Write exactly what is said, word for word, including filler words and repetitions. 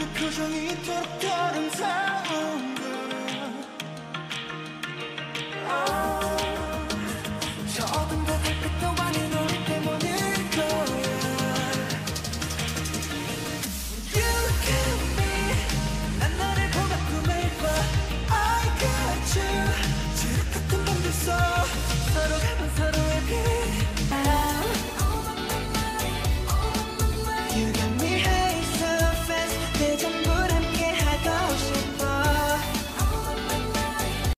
표정이 이토록 아름다운 걸 저 어둠과 달빛도 아닌 우리 때문일 거야 You look at me 난 너를 보며 꿈을 꿔 I got you